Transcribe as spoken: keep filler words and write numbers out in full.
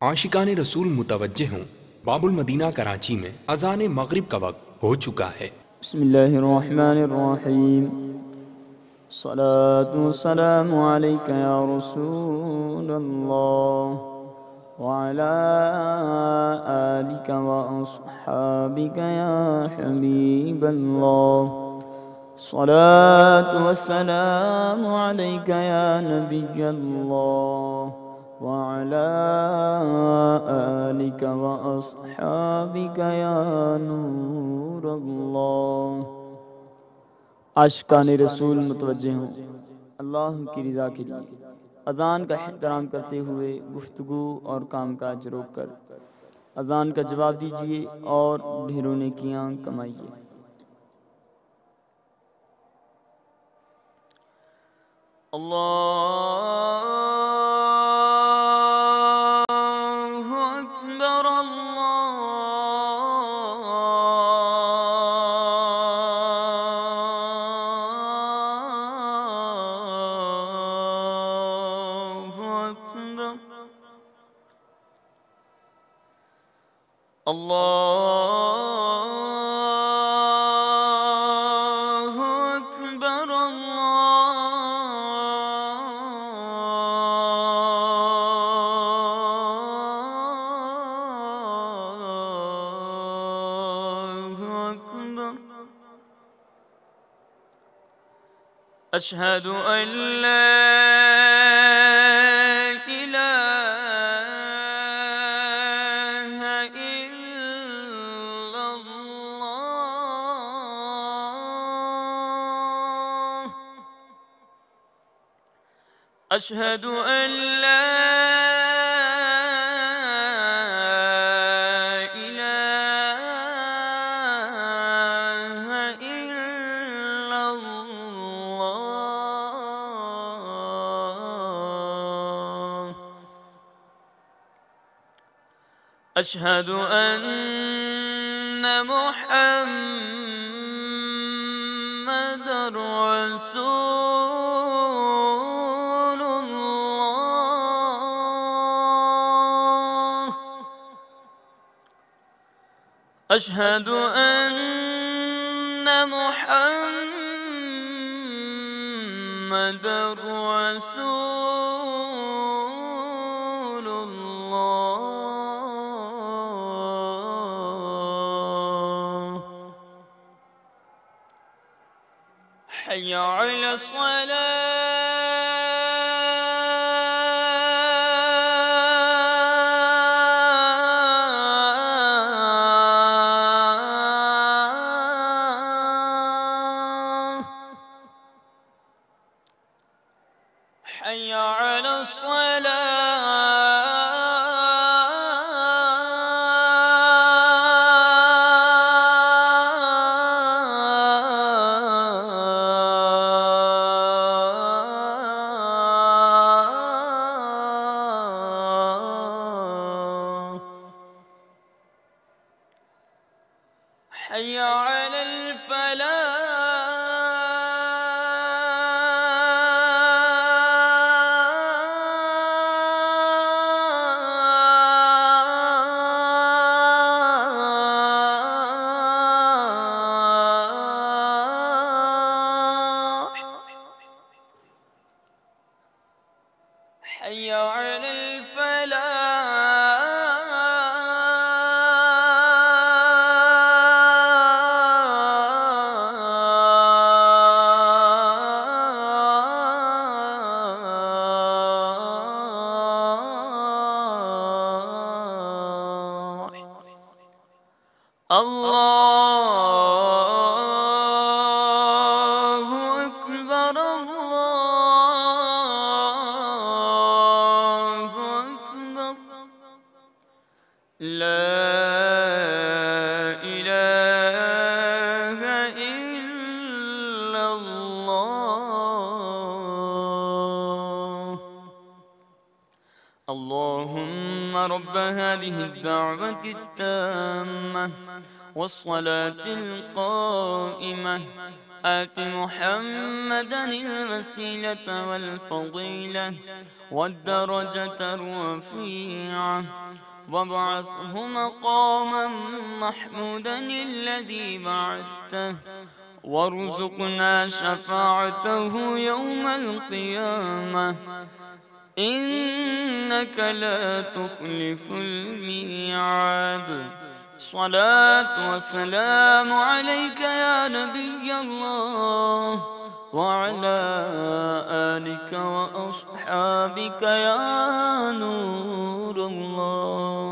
आशिकान रसूल मुतवज्जे हों, बाबुल मदीना कराची में अज़ान मगरिब का वक्त हो चुका है। बिस्मिल्लाहिर्रहमानिर्रहीम। सलातु वस्सलामु अलैका या रसूलल्लाह व अला आलिका व अस्हाबिका या हबीबल्लाह। सलातु वस्सलामु अलैका या नबियल्लाह व अला आलिका व अस्हाबिका या नूरल्लाह। आशिकान रसूल मुतवज्जे हों, अल्लाह की रज़ा के लिए अज़ान का एहतराम करते हुए गुफ्तगू और काम काज रोक कर अज़ान का जवाब दीजिए और ढेरों नेकियां कमाइए। अल्लाहु अकबर, अल्लाहु अकबर, अल्लाहु अकबर, अल्लाहु अकबर। अशहदु अन ला इलाहा इल्लल्लाह। अशहदु अन ला इलाहा इल्लल्लाह। अशहदु अन्न मुहम्मदर रसूलुल्लाह। अशहदु अन्न मुहम्मदर रसूलुल्लाह। हय्य अला सलाह, हय्य अला सलाह, हय्य अलल फलाह। حي على الفلاح. الله أكبر، الله أكبر، لا إله إلا الله. اللهم رب هذه الدعوة التامة والصلاة القائمة آت محمدا الوسيلة والفضيلة والدرجة الرفيعة وابعثه مقاما محمودا الذي بعدته وارزقنا شفاعته يوم القيامة إنك لا تخلف الميعاد. صلاة وسلام عليك يا نبي الله وعلى آلك وأصحابك يا نور الله.